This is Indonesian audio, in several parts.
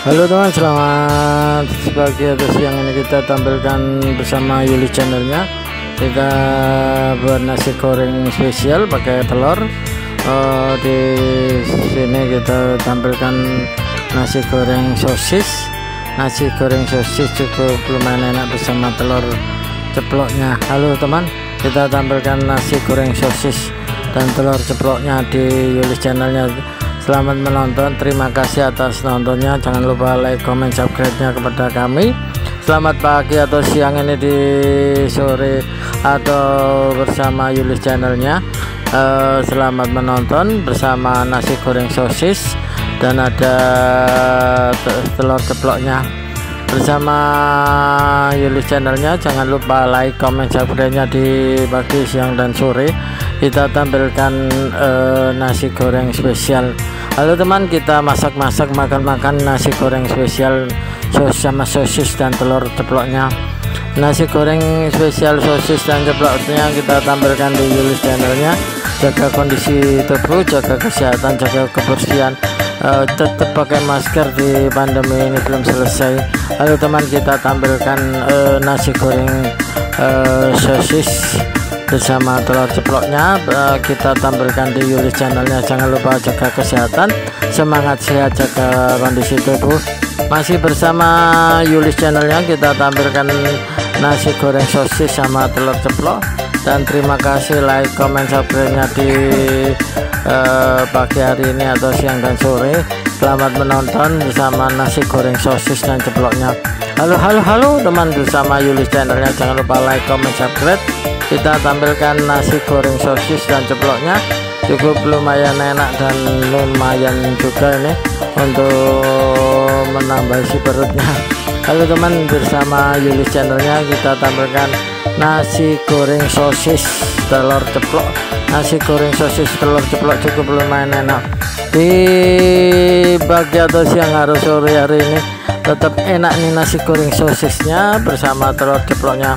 Halo teman, selamat pagi atau siang. Ini kita tampilkan bersama Yuli channelnya. Kita buat nasi goreng spesial pakai telur. Di sini kita tampilkan nasi goreng sosis. Nasi goreng sosis cukup lumayan enak bersama telur ceploknya. Halo teman, kita tampilkan nasi goreng sosis dan telur ceploknya di Yuli channelnya. Selamat menonton, terima kasih atas nontonnya. Jangan lupa like, comment, subscribe-nya kepada kami. Selamat pagi atau siang ini di sore atau bersama Yuli channelnya. Selamat menonton bersama nasi goreng sosis dan ada telur ceploknya bersama Yuli channelnya. Jangan lupa like, comment, subscribe-nya di pagi, siang, dan sore. Kita tampilkan nasi goreng spesial. Halo teman, kita masak-masak, makan-makan nasi goreng spesial sama sosis dan telur ceploknya. Nasi goreng spesial sosis dan ceploknya kita tampilkan di Yuli channelnya. Jaga kondisi tubuh, jaga kesehatan, jaga kebersihan, tetap pakai masker di pandemi ini belum selesai. Halo teman, kita tampilkan nasi goreng sosis bersama telur ceploknya. Kita tampilkan di Yuli channelnya. Jangan lupa jaga kesehatan, semangat sehat, jaga kondisi tubuh. Masih bersama Yuli channelnya, kita tampilkan nasi goreng sosis sama telur ceplok. Dan terima kasih like, comment, subscribe-nya di pagi hari ini atau siang dan sore. Selamat menonton bersama nasi goreng sosis dan ceploknya. Halo teman, bersama Yuli channelnya. Jangan lupa like, comment, subscribe. Kita tampilkan nasi goreng sosis dan ceploknya. Cukup lumayan enak dan lumayan juga ini untuk menambah isi perutnya. Halo teman, bersama Yuli channelnya kita tampilkan nasi goreng sosis telur ceplok. Nasi goreng sosis telur ceplok cukup lumayan enak. Di pagi atau siang hari sore hari ini tetap enak nih nasi goreng sosisnya bersama telur ceploknya.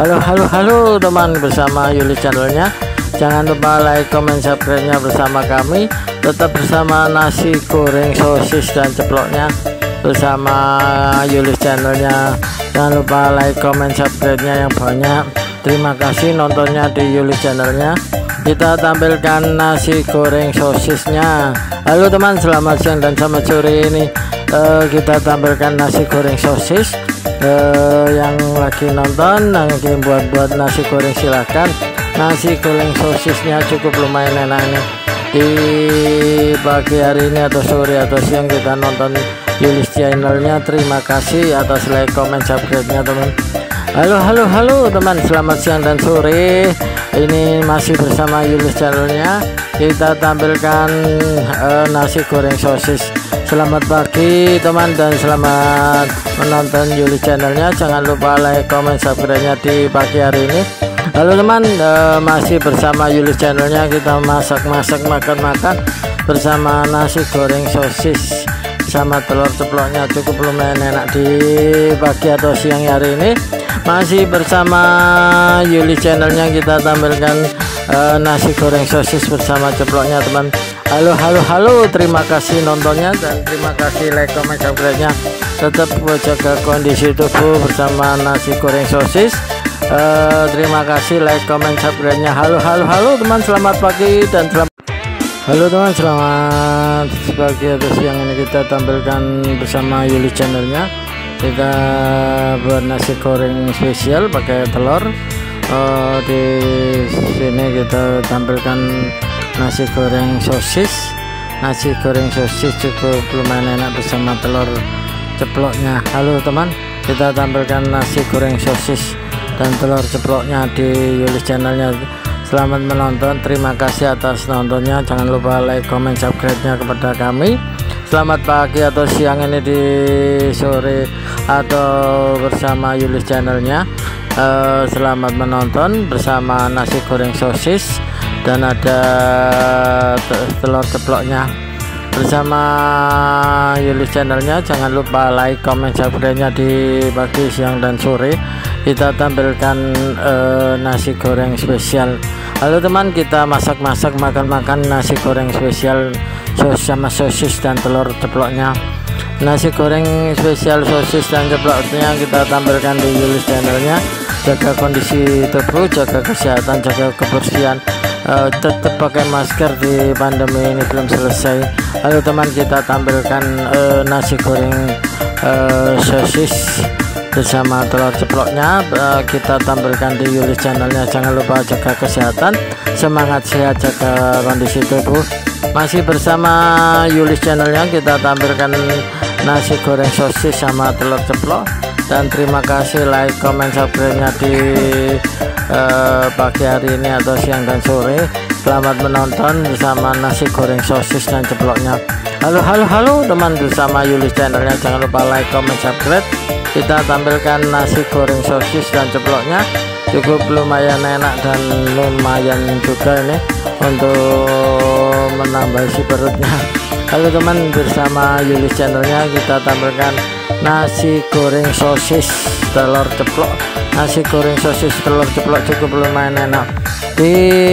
Halo teman, bersama Yuli channelnya. Jangan lupa like, comment, subscribe-nya bersama kami. Tetap bersama nasi goreng sosis dan ceploknya bersama Yuli channelnya. Jangan lupa like, comment, subscribe-nya yang banyak. Terima kasih nontonnya di Yuli channelnya. Kita tampilkan nasi goreng sosisnya. Halo teman, selamat siang dan selamat sore. Ini kita tampilkan nasi goreng sosis. Yang lagi nonton, yang lagi buat nasi goreng, silahkan. Nasi goreng sosisnya cukup lumayan enak nih. Di pagi hari ini atau sore atau siang kita nonton Yuli channelnya. Terima kasih atas like, comment, subscribe-nya teman. Halo teman, selamat siang dan sore. Ini masih bersama Yuli channelnya. Kita tampilkan nasi goreng sosis. Selamat pagi teman dan selamat menonton Yuli channelnya. Jangan lupa like, comment, subscribe-nya di pagi hari ini. Halo teman, masih bersama Yuli channelnya. Kita masak-masak, makan-makan bersama nasi goreng sosis sama telur ceploknya. Cukup lumayan enak di pagi atau siang hari ini. Masih bersama Yuli channelnya, kita tampilkan nasi goreng sosis bersama ceploknya teman. Halo, terima kasih nontonnya dan terima kasih like, comment, subscribe-nya. Tetap jaga kondisi tubuh bersama nasi goreng sosis. Terima kasih like, comment, subscribe-nya. Halo teman, selamat pagi dan selamat. Halo teman, selamat pagi atau siang. Ini kita tampilkan bersama Yuli channelnya. Kita buat nasi goreng spesial pakai telur. Di sini kita tampilkan nasi goreng sosis. Nasi goreng sosis cukup lumayan enak bersama telur ceploknya. Halo teman, kita tampilkan nasi goreng sosis dan telur ceploknya di Yuli channelnya. Selamat menonton, terima kasih atas nontonnya. Jangan lupa like, comment, subscribe-nya kepada kami. Selamat pagi atau siang ini di sore atau bersama Yuli channelnya. Selamat menonton bersama nasi goreng sosis dan ada telur ceploknya bersama Yuli channelnya. Jangan lupa like, comment, subscribe-nya di pagi, siang, dan sore. Kita tampilkan nasi goreng spesial. Halo teman, kita masak-masak, makan-makan nasi goreng spesial sama sosis dan telur ceploknya. nasi goreng spesial sosis dan ceploknya kita tampilkan di Yulis channelnya. Jaga kondisi tubuh, jaga kesehatan, jaga kebersihan, tetap pakai masker di pandemi ini belum selesai. Lalu teman, kita tampilkan nasi goreng sosis bersama telur ceploknya, kita tampilkan di Yulis channelnya. Jangan lupa jaga kesehatan, semangat sehat, jaga kondisi tubuh. Masih bersama Yulis channelnya, kita tampilkan nasi goreng sosis sama telur ceplok. Dan terima kasih like, comment, subscribe-nya di pagi hari ini atau siang dan sore. Selamat menonton bersama nasi goreng sosis dan ceploknya. Halo teman, bersama Yulis channelnya. Jangan lupa like, comment, subscribe. Kita tampilkan nasi goreng sosis dan ceploknya. Cukup lumayan enak dan lumayan juga ini untuk menambah isi perutnya. Halo teman, bersama Yulis channelnya kita tampilkan nasi goreng sosis telur ceplok. Nasi goreng sosis telur ceplok cukup lumayan enak di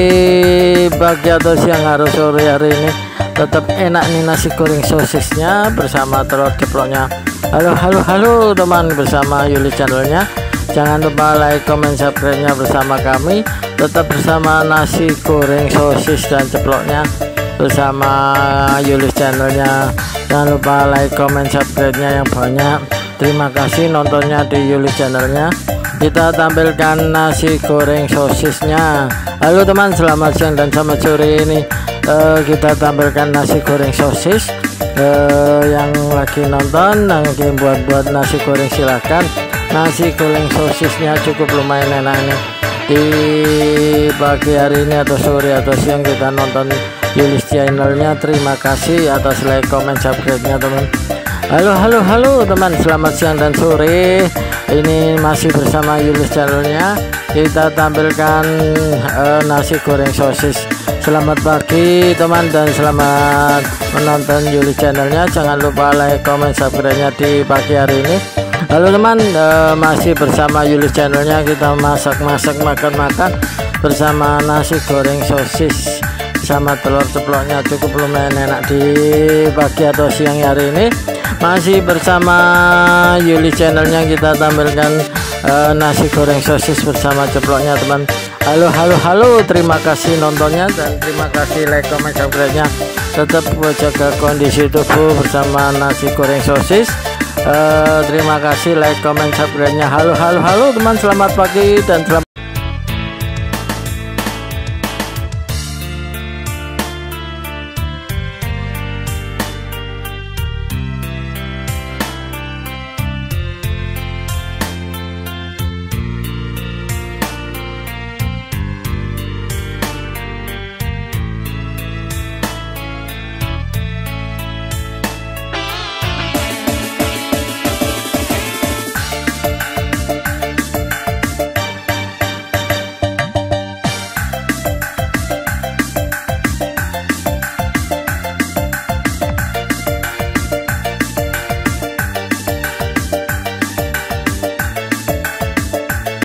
pagi atau siang hari sore hari ini. Tetap enak nih nasi goreng sosisnya bersama telur ceploknya. Halo teman, bersama Yulis channelnya. Jangan lupa like, comment, subscribe-nya bersama kami. Tetap bersama nasi goreng sosis dan ceploknya bersama Yulis channelnya. Jangan lupa like, comment, subscribe-nya yang banyak. Terima kasih nontonnya di Yulis channelnya. Kita tampilkan nasi goreng sosisnya. Halo teman, selamat siang dan selamat sore ini. Kita tampilkan nasi goreng sosis. Yang lagi nonton, yang lagi buat nasi goreng, silahkan. Nasi goreng sosisnya cukup lumayan enak nih di pagi hari ini atau sore atau siang kita nonton Yulis channelnya. Terima kasih atas like, comment, subscribe-nya teman. Halo teman, selamat siang dan sore. Ini masih bersama Yulis channelnya. Kita tampilkan nasi goreng sosis. Selamat pagi teman dan selamat menonton Yulis channelnya. Jangan lupa like, comment, subscribe-nya di pagi hari ini. Halo teman, masih bersama Yulis channelnya. Kita masak makan bersama nasi goreng sosis sama telur ceploknya. Cukup lumayan enak di pagi atau siang hari ini. Masih bersama Yulis channelnya, kita tampilkan nasi goreng sosis bersama ceploknya teman. Halo, terima kasih nontonnya dan terima kasih like, comment, subscribe-nya. Tetap jaga kondisi tubuh bersama nasi goreng sosis. Terima kasih like, comment, subscribe-nya. Halo teman, selamat pagi dan selamat